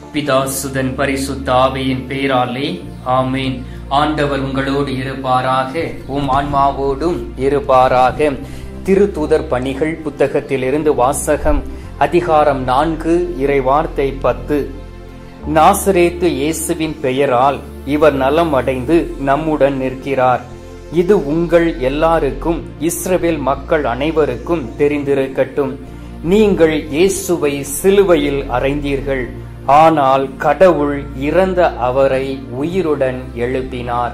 பிதாசுதன் பரிசுத்த ஆவியின் பெயராலே ஆமீன். ஆண்டவர் உங்களோடு இருப்பாராக, உம் ஆன்மாவோடும் இருப்பாராக. திருத்தூதர் பணிகள் புத்தகத்திலிருந்து வாசகம். அதிகாரம் 4, இறைவார்த்தை 10. நாசரேத்து இயேசுவின் பெயரால் இவர் நலம் அடைந்து நம்முடன் நிற்கிறார். இது உங்கள் எல்லாருக்கும், இஸ்ரவேல் மக்கள் அனைவருக்கும் தெரிந்திருக்கட்டும். நீங்கள் இயேசுவை சிலுவையில் அறைந்தீர்கள், ஆனால் கடவுள் இறந்த அவரை உயிருடன் எழுப்பினார்.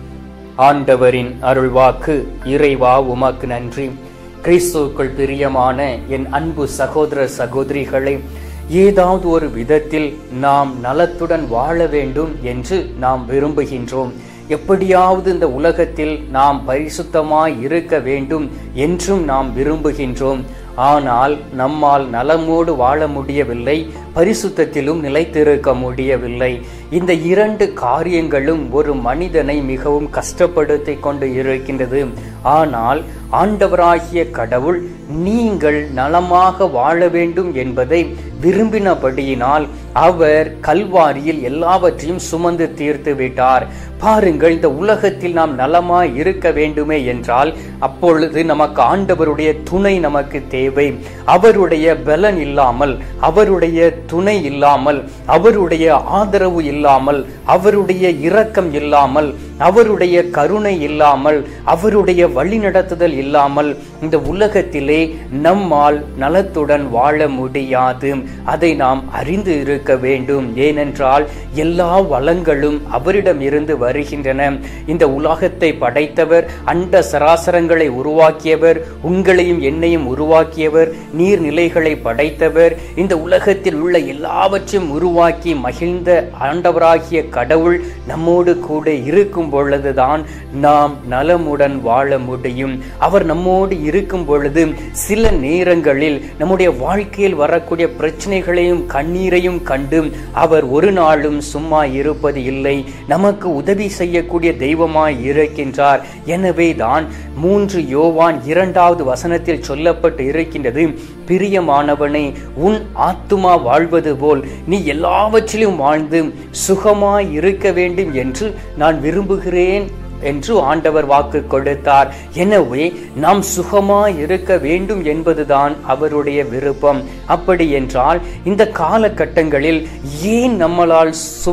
ஆண்டவரின் அருள்வாக்கு. இறைவா உமக்கு நன்றி. கிறிஸ்துவுக்குள் பிரியமான என் அன்பு சகோதர சகோதரிகளை, ஏதாவது ஒரு விதத்தில் நாம் நலத்துடன் வாழ வேண்டும் என்று நாம் விரும்புகின்றோம். எப்படியாவது இந்த உலகத்தில் நாம் பரிசுத்தமாய் இருக்க வேண்டும் என்றும் நாம் விரும்புகின்றோம். ஆனால் நம்மால் நலமோடு வாழ முடியவில்லை, பரிசுத்தத்திலும் நிலைத்திருக்க முடியவில்லை. இந்த 2 காரியங்களும் ஒரு மனிதனை மிகவும் கஷ்டப்படுத்திக் கொண்டு இருக்கின்றது. ஆனால் ஆண்டவராகிய கடவுள் நீங்கள் நலமாக வாழ வேண்டும் என்பதை விரும்பினபடியினால் அவர் கல்வாரியில் எல்லாவற்றையும் சுமந்து தீர்த்து விட்டார். பாருங்கள், இந்த உலகத்தில் நாம் நலமாய் இருக்க வேண்டுமே என்றால் அப்பொழுது நமக்கு ஆண்டவருடைய துணை நமக்கு தேவை. அவருடைய பலன் இல்லாமல், அவருடைய துணை இல்லாமல், அவருடைய ஆதரவு இல்லாமல், அவருடைய இரக்கம் இல்லாமல், அவருடைய கருணை இல்லாமல், அவருடைய வழிநடத்துதல் இல்லாமல் இந்த உலகத்திலே நம்மால் நலத்துடன் வாழ முடியாது. அதை நாம் அறிந்து இருக்க வேண்டும். ஏனென்றால் எல்லா வளங்களும் அவரிடம் இருந்து வருகின்றன. இந்த உலகத்தை படைத்தவர், அண்ட சராசரங்களை உருவாக்கியவர், உங்களையும் என்னையும் உருவாக்கியவர், நீர்நிலைகளை படைத்தவர், இந்த உலகத்தில் உள்ள எல்லாவற்றையும் உருவாக்கி மகிழ்ந்த ஆண்டவராகிய கடவுள் நம்மோடு கூட இருக்கும் பொழுதுதான் நாம் நலமுடன் வாழ முடியும். அவர் நம்மோடு இருக்கும் பொழுது சில நேரங்களில் நம்முடைய வாழ்க்கையில் வரக்கூடிய பிரச்சனைகளையும் கண்ணீரையும் கண்டு அவர் ஒரு நாளும் சும்மா இருப்பது இல்லை. நமக்கு உதவி செய்யக்கூடிய தெய்வமாய் இருக்கின்றார். எனவே தான் 3 யோவான் 2வது வசனத்தில் சொல்லப்பட்டு இருக்கின்றது, பிரியமானவனே, உன் ஆத்துமா வாழ்வது போல் நீ எல்லாவற்றிலும் வாழ்ந்து சுகமாய் இருக்க வேண்டும் என்று நான் விரும்புகிறேன் என்று ஆண்டவர் வாக்கு கொடுத்தார். எனவே நாம் சுகமாய் இருக்க வேண்டும் என்பதுதான் அவருடைய விருப்பம். அப்படி என்றால் இந்த காலகட்டங்களில் ஏன் நம்மளால்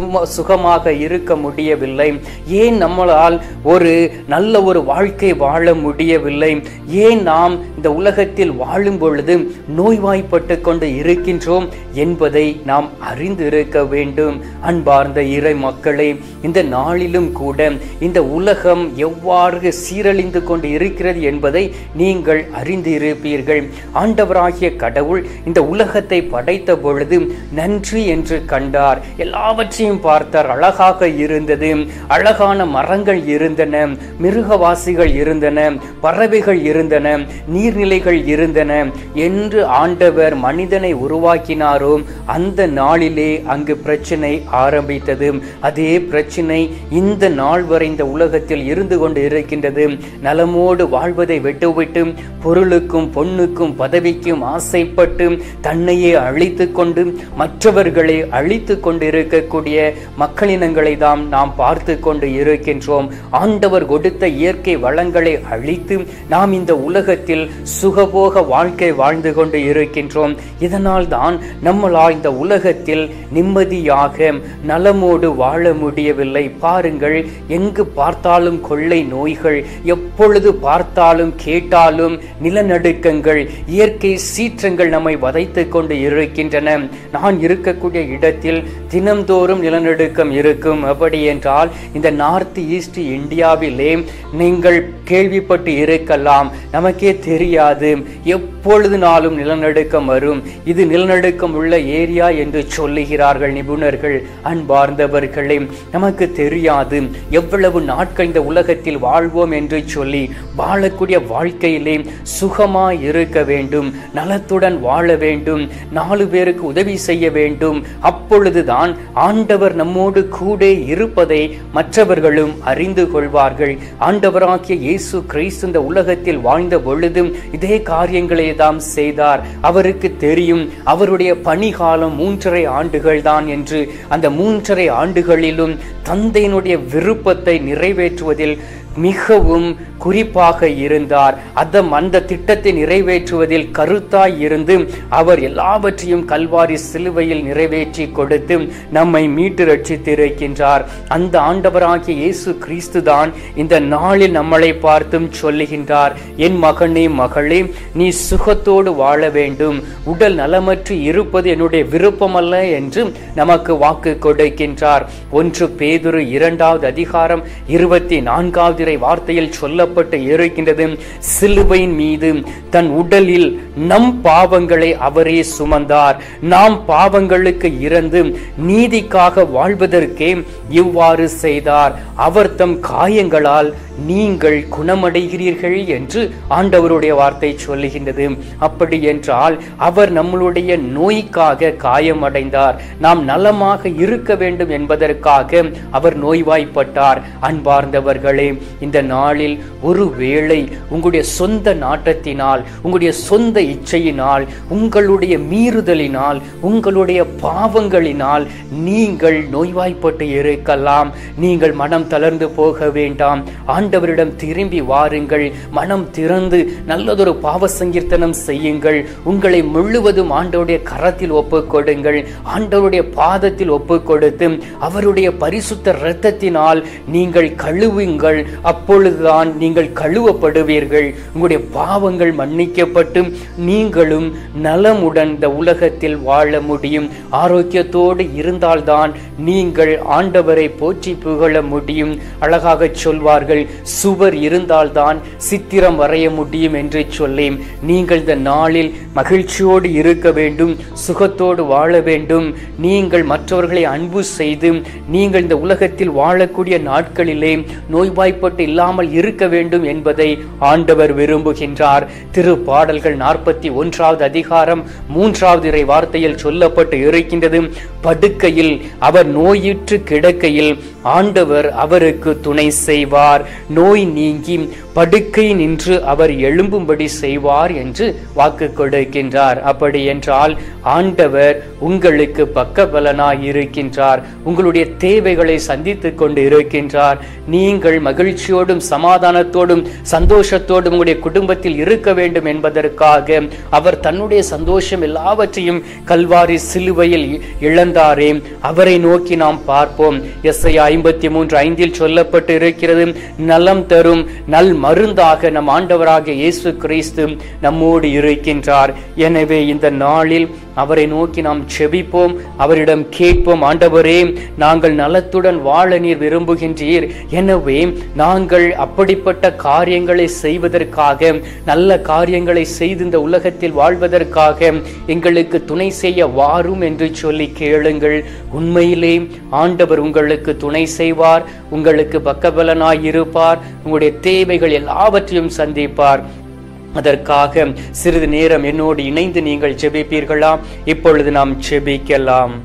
சுகமாக இருக்க முடியவில்லை? ஏன் நம்மளால் ஒரு நல்ல ஒரு வாழ்க்கை வாழ முடியவில்லை? ஏன் நாம் இந்த உலகத்தில் வாழும் பொழுது நோய்வாய்ப்பட்டு கொண்டு இருக்கின்றோம் என்பதை நாம் அறிந்து இருக்க வேண்டும். அன்பார்ந்த இறை மக்களே, இந்த நாளிலும் கூட இந்த உலகம் எவ்வாறு சீரழிந்து கொண்டு இருக்கிறது என்பதை நீங்கள் அறிந்து இருப்பீர்கள். ஆண்டவராகிய கடவுள் இந்த உலகத்தை படைத்த பொழுது நன்றி என்று கண்டார். எல்லாவற்றையும் பார்த்தார். அழகாக இருந்தது. அழகான மரங்கள் இருந்தன, மிருகவாசிகள் இருந்தன, பறவைகள் இருந்தன, நீர்நிலைகள் இருந்தன என்று ஆண்டவர் மனிதனை உருவாக்கினாரோ அந்த நாளிலே அங்கு பிரச்சனை ஆரம்பித்தது. அதே பிரச்சனை இந்த நாள் வரை இந்த உலகத்தில் இருந்து கொண்டு இருக்கின்றது. நலமோடு வாழ்வதை விட்டுவிட்டு பொருளுக்கும் பொன்னுக்கும் பதவிக்கும் ஆசைப்பட்டு தன்னையே அழித்து கொண்டு மற்றவர்களை அழித்து கொண்டு இருக்கக்கூடிய மக்களினங்களை தான் நாம் பார்த்து கொண்டு இருக்கின்றோம். ஆண்டவர் கொடுத்த இயற்கை வளங்களை அழித்து நாம் இந்த உலகத்தில் சுகபோக வாழ்க்கை வாழ்ந்து கொண்டு இருக்கின்றோம். இதனால் தான் நம்மளால் இந்த உலகத்தில் நிம்மதியாக நலமோடு வாழ முடியவில்லை. பாருங்கள், எங்கு பார்த்தாலும் கொள்ளை நோய்கள், எப்பொழுது பார்த்தாலும் கேட்டாலும் நிலநடுக்கங்கள், இயற்கை சீற்றங்கள் நம்மை வதைத்து கொண்டு இருக்கின்றன. நான் இருக்கக்கூடிய இடத்தில் தினம்தோறும் நிலநடுக்கம் இருக்கும். அப்படி என்றால் இந்த நார்த் ஈஸ்ட் இந்தியாவிலே நீங்கள் கேள்விப்பட்டு இருக்கலாம், நமக்கே தெரியாது. எப்பொழுது நாளும் நிலநடுக்கம் வரும், இது நிலநடுக்கம் உள்ள ஏரியா என்று சொல்லுகிறார்கள் நிபுணர்கள். அன்பார்ந்தவர்களே, நமக்கு தெரியாது எவ்வளவு நாட்கள் நாட்கள் இந்த உலகத்தில் வாழ்வோம் என்று சொல்லி வாழக்கூடிய வாழ்க்கையிலே சுகமாய் இருக்க வேண்டும், நலத்துடன் வாழ வேண்டும், 4 பேருக்கு உதவி செய்ய வேண்டும். அப்பொழுதுதான் ஆண்டவர் நம்மோடு கூட இருப்பதை மற்றவர்களும் அறிந்து கொள்வார்கள். ஆண்டவராகிய இயேசு கிறிஸ்து இந்த உலகத்தில் வாழ்ந்த பொழுதும் இதே காரியங்களை தான் செய்தார். அவருக்கு தெரியும் அவருடைய பணிகாலம் 3.5 ஆண்டுகள் தான் என்று. அந்த 3.5 ஆண்டுகளிலும் தந்தையினுடைய விருப்பத்தை நிறைவேற்றுவதில் மிகவும் குறிப்பாக இருந்தார். அந்த திட்டத்தை நிறைவேற்றுவதில் கருத்தாய் இருந்து அவர் எல்லாவற்றையும் கல்வாரி சிலுவையில் நிறைவேற்றி கொடுத்து நம்மை மீட்டு ரட்சித்திருக்கின்றார். அந்த ஆண்டவராகிய இயேசு கிறிஸ்து தான் இந்த நாளில் நம்மளை பார்த்தும் சொல்லுகின்றார், என் மகனே மகளே, நீ சுகத்தோடு வாழ வேண்டும், உடல் நலமற்று இருப்பது என்னுடைய விருப்பமல்ல என்று நமக்கு வாக்கு கொடுக்கின்றார். 1 பேதுரு 2வது அதிகாரம் 24வது வார்த்தையில் சொல்லப்பட்டு இருக்கின்றது, சிலுவையின் மீது தன் உடலில் நம் பாவங்களை அவரே சுமந்தார், நாம் பாவங்களுக்கு இறந்து நீதிக்காக வாழ்வதற்கே இவ்வாறு செய்தார், அவர் தம் காயங்களால் நீங்கள் குணமடைகிறீர்கள் என்று ஆண்டவருடைய வார்த்தை சொல்லுகின்றது. அப்படி என்றால் அவர் நம்மளுடைய நோய்க்காக காயமடைந்தார், நாம் நலமாக இருக்க வேண்டும் என்பதற்காக அவர் நோய்வாய்ப்பட்டார். அன்பார்ந்தவர்களே, இந்த நாளில் ஒருவேளை உங்களுடைய சொந்த நாட்டத்தினால், உங்களுடைய சொந்த இச்சையினால், உங்களுடைய மீறுதலினால், உங்களுடைய பாவங்களினால் நீங்கள் நோய்வாய்ப்பட்டு இருக்கலாம். நீங்கள் மனம் தளர்ந்து போக வேண்டாம். ஆண்டவரிடம் திரும்பி வாருங்கள், மனம் திறந்து நல்லதொரு பாவ சங்கீர்த்தனம் செய்யுங்கள், உங்களை முழுவதும் ஆண்டவருடைய கரத்தில் ஒப்புக் கொடுங்கள், ஆண்டவருடைய பாதத்தில் ஒப்புக் கொடுத்து அவருடைய பரிசுத்த இரத்தத்தினால் நீங்கள் கழுவுங்கள். அப்பொழுதுதான் நீங்கள் கழுவப்படுவீர்கள், உங்களுடைய பாவங்கள் மன்னிக்கப்பட்டு நீங்களும் நலமுடன் இந்த உலகத்தில் வாழ முடியும். ஆரோக்கியத்தோடு இருந்தால்தான் நீங்கள் ஆண்டவரை போற்றி புகழ முடியும். அழகாக சொல்வார்கள், சுவர் இருந்தால்தான் சித்திரம் வரைய முடியும் என்று சொல்லி, நீங்கள் இந்த நாளில் மகிழ்ச்சியோடு இருக்க வேண்டும், சுகத்தோடு வாழ வேண்டும். நீங்கள் மற்றவர்களை அன்பு செய்து நீங்கள் இந்த உலகத்தில் வாழக்கூடிய நாட்களிலே நோய்வாய்ப்பட்டு இல்லாமல் இருக்க வேண்டும் என்பதை ஆண்டவர் விரும்புகின்றார். திருப்பாடல்கள் 41வது அதிகாரம் 3வது இறை வார்த்தையில் சொல்லப்பட்டு இருக்கின்றது, படுக்கையில் அவர் நோயுற்று கிடக்கையில் ஆண்டவர் அவருக்கு துணை செய்வார், நோய் நீங்கி படுக்கை நின்று அவர் எழும்பும்படி செய்வார் என்று வாக்கு கொடுக்கின்றார். அப்படி என்றால் ஆண்டவர் உங்களுக்கு பக்கபலனாய் இருக்கின்றார், உங்களுடைய தேவைகளை சந்தித்துக் கொண்டு இருக்கின்றார். நீங்கள் மகிழ்ச்சியோடும் சமாதானத்தோடும் சந்தோஷத்தோடும் உங்களுடைய குடும்பத்தில் இருக்க வேண்டும் என்பதற்காக அவர் தன்னுடைய சந்தோஷம் எல்லாவற்றையும் கல்வாரி சிலுவையில் இழந்தாரே, அவரை நோக்கி நாம் பார்ப்போம். எஸ்ஐயா 53:5 சொல்லப்பட்டு இருக்கிறது, நலம் தரும் நல் மருந்தாக நம் ஆண்டவராகிய இயேசு கிறிஸ்து நம்மோடு இருக்கின்றார். எனவே இந்த நாளில் அவரை நோக்கி நாம் செபிப்போம், அவரிடம் கேட்போம், ஆண்டவரே, நாங்கள் நலத்துடன் வாழ நீர் விரும்புகின்றீர், எனவே நாங்கள் அப்படிப்பட்ட காரியங்களை செய்வதற்காக, நல்ல காரியங்களை செய்து இந்த உலகத்தில் வாழ்வதற்காக எங்களுக்கு துணை செய்ய வாரும் என்று சொல்லி கேளுங்கள். உண்மையிலே ஆண்டவர் உங்களுக்கு துணை செய்வார், உங்களுக்கு பக்கபலனாய் இருப்பார், உங்களுடைய தேவைகள் எல்லாவற்றையும் சந்திப்பார். அதற்காக சிறிது நேரம் என்னோடு இணைந்து நீங்கள் ஜெபிப்பீர்களா? இப்பொழுது நாம் ஜெபிக்கலாம்.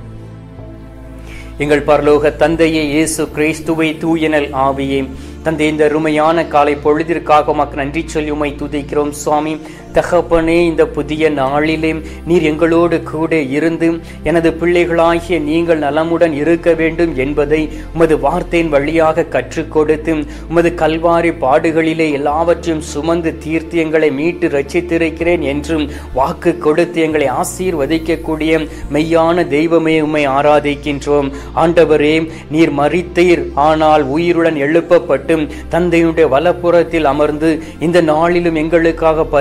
எங்கள் பரலோக தந்தையே, இயேசு கிறிஸ்துவை, தூயனல் ஆவியே, தந்தை, இந்த அருமையான காலை பொழுதிற்காக உமக்கு நன்றி சொல்லி உம்மை துதிக்கிறோம் சுவாமி. தகப்பனே, இந்த புதிய நாளிலே நீர் எங்களோடு கூட இருந்து எனது பிள்ளைகளாகிய நீங்கள் நலமுடன் இருக்க வேண்டும் என்பதை உமது வார்த்தையின் வழியாக கற்றுக் கொடுத்து உமது கல்வாரி பாடுகளிலே எல்லாவற்றையும் சுமந்து தீர்த்து எங்களை மீட்டு ரட்சித்திருக்கிறேன் என்றும் வாக்கு கொடுத்து எங்களை ஆசீர்வதிக்கக்கூடிய மெய்யான தெய்வமே, உம்மை ஆராதிக்கின்றோம். ஆண்டவரே, நீர் மரித்தீர், ஆனால் உயிருடன் எழுப்பப்பட்டு தந்தையுடைய வலப்புறத்தில் அமர்ந்து இந்த நாளிலும் எங்களுக்காக பரிந்து பேசி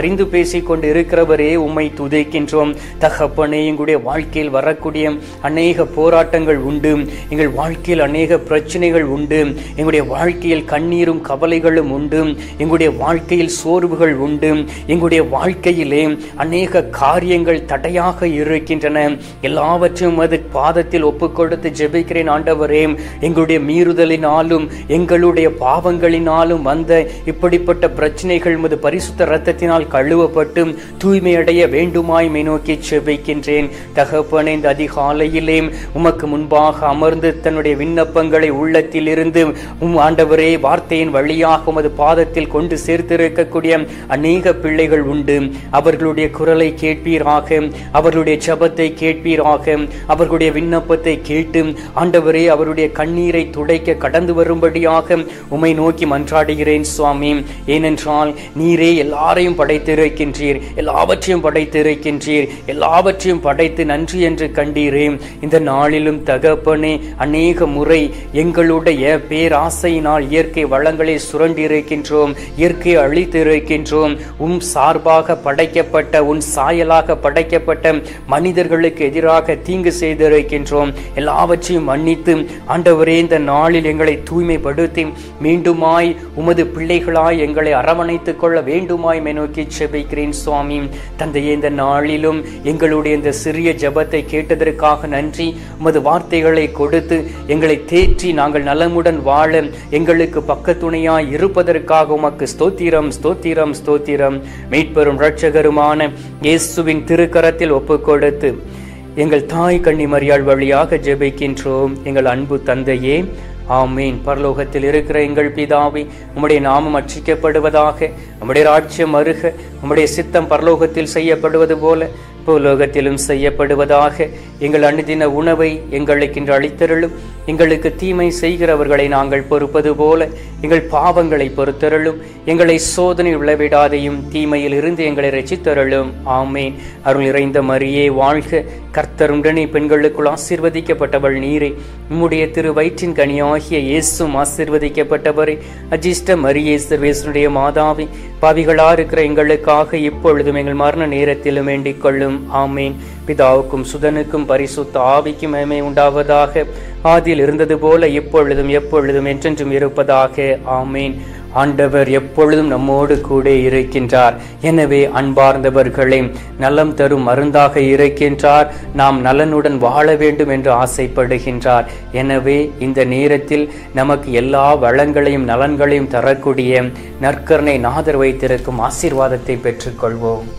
பேசிக் கொண்டு இருக்கிறவரே உம்மை துதிக்கின்றோம். தகப்பனே, எங்களுடைய வாழ்க்கையில் வரக்கூடிய அநேக போராட்டங்கள் உண்டு, எங்கள் வாழ்க்கையில் அநேக பிரச்சனைகள் உண்டு, எங்களுடைய வாழ்க்கையில் கண்ணீரும் கவலைகளும் உண்டு, எங்களுடைய வாழ்க்கையில் சோர்வுகள் உண்டு, எங்களுடைய வாழ்க்கையிலே அநேக காரியங்கள் தடையாக இருக்கின்றன. எல்லாவற்றையும் அது பாதத்தில் ஒப்புக் கொடுத்து ஜெபிக்கிறேன் ஆண்டவரே. எங்களுடைய மீறுதலினாலும் எங்களுடைய பாவங்களினாலும் வந்த இப்படிப்பட்ட பிரச்சனைகள் உமது பரிசுத்த இரத்தத்தினால் கழுவப்பட்டு தூய்மையடைய வேண்டுமாய் நோக்கி ஜெபிக்கின்றேன். தகப்பனே, இந்த அதிகாலையிலே உமக்கு முன்பாக அமர்ந்து தன்னுடைய விண்ணப்பங்களை உள்ளத்தில் இருந்து ஆண்டவரே வார்த்தையின் வழியாக உமது பாதத்தில் கொண்டு சேர்த்திருக்கக்கூடிய அநேக பிள்ளைகள் உண்டு. அவர்களுடைய குரலை கேட்பீராக, அவர்களுடைய ஜெபத்தை கேட்பீராக, அவர்களுடைய விண்ணப்பத்தை கேட்டு ஆண்டவரே அவருடைய கண்ணீரை துடைக்க கடந்து வரும்படியாக உம்மை நோக்கி மன்றாடுகிறேன் சுவாமி. ஏனென்றால் நீரே எல்லாரையும் படைத்திருக்கின்றீர், எல்லாவற்றையும் படைத்திருக்கின்றீர், எல்லாவற்றையும் படைத்து நன்றி என்று கண்டீரே. இந்த நாளிலும் தகப்பனே, அநேக முறை எங்களுடைய பேராசையினால் இயற்கை வளங்களை சுரண்டிருக்கின்றோம், இயற்கையை அழித்திருக்கின்றோம். உம் சார்பாக படைக்கப்பட்ட, உன் சாயலாக படைக்கப்பட்ட மனிதர்களுக்கு எதிராக தீங்கு செய்திருக்கின்றோம். எல்லாவற்றையும் மன்னித்து ஆண்டவரே இந்த நாளில் எங்களை தூய்மைப்படுத்தி மீண்டுமாய் உமது பிள்ளைகளாய் எங்களை அரவணைத்துக் கொள்ள வேண்டுமாய் நோக்கி ஜெபிக்கிறேன் சுவாமி. தந்தையே, இந்த நாளிலும் எங்களுடைய இந்த சிறிய ஜெபத்தை கேட்டதற்காக நன்றி. உமது வார்த்தைகளை கொடுத்து எங்களை தேற்றி நாங்கள் நலமுடன் வாழ எங்களுக்கு பக்கத்துணையாய் இருப்பதற்காக உமக்கு ஸ்தோத்திரம், ஸ்தோத்திரம், ஸ்தோத்திரம். மீட்பெரும் இரட்சகருமான இயேசுவின் திருக்கரத்தில் ஒப்புக் கொடுத்து எங்கள் தாய் கன்னி மரியாள் வழியாக ஜெபிக்கின்றோம் எங்கள் அன்பு தந்தையே, ஆமீன். பரலோகத்தில் இருக்கிற எங்கள் பிதாவே, உம்முடைய நாமம் அர்ச்சிக்கப்படுவதாக, உம்முடைய ராஜ்யம் வருக, உம்முடைய சித்தம் பரலோகத்தில் செய்யப்படுவது போல பூலோகத்திலும் செய்யப்படுவதாக. எங்கள் அனுதின உணவை எங்களுக்கு இன்று அளித்தருளும். எங்களுக்கு தீமை செய்கிறவர்களை நாங்கள் பொறுப்பது போல எங்கள் பாவங்களை பொறுத்தருளும். எங்களை சோதனை விளைவிடாதையும் தீமையில் இருந்து எங்களை ரட்சித்தருளும். ஆமேன். அருள் நிறைந்த மரியே வாழ்க, கர்த்தர் உடனே பெண்களுக்குள் ஆசீர்வதிக்கப்பட்டவள் நீரே. உம்முடைய திரு வயிற்றின் கனியாகிய இயேசும் ஆசீர்வதிக்கப்பட்டவரே. அஜிஷ்ட மரியே, சர்வேசனுடைய மாதாவே, பாவிகளா இருக்கிற எங்களுக்காக இப்பொழுதும் எங்கள் மரண நேரத்திலும் வேண்டிக் கொள்ளும். ஆமேன். பிதாவுக்கும் சுதனுக்கும் பரிசுத்த ஆவிக்கும் மகிமை உண்டாவதாக. ஆதியில் இருந்தது போல இப்பொழுதும் எப்பொழுதும் என்றென்றும் இருப்பதாக. ஆமேன். ஆண்டவர் எப்பொழுதும் நம்மோடு கூட இருக்கின்றார். எனவே அன்பார்ந்தவர்களே, நலம் தரும் மருந்தாக இருக்கின்றார். நாம் நலனுடன் வாழ வேண்டும் என்று ஆசைப்படுகின்றார். எனவே இந்த நேரத்தில் நமக்கு எல்லா வளங்களையும் நலன்களையும் தரக்கூடிய நற்கருணை நாதர் வைத்திருக்கும் ஆசீர்வாதத்தை பெற்றுக்கொள்வோம்.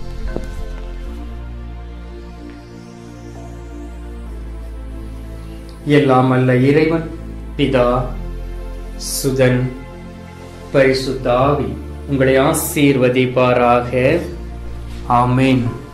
எல்லாம் அல்ல இறைவன் பிதா, சுதன், பரிசுத்த ஆவி உங்களை ஆசீர்வதிப்பாராக. ஆமேன்.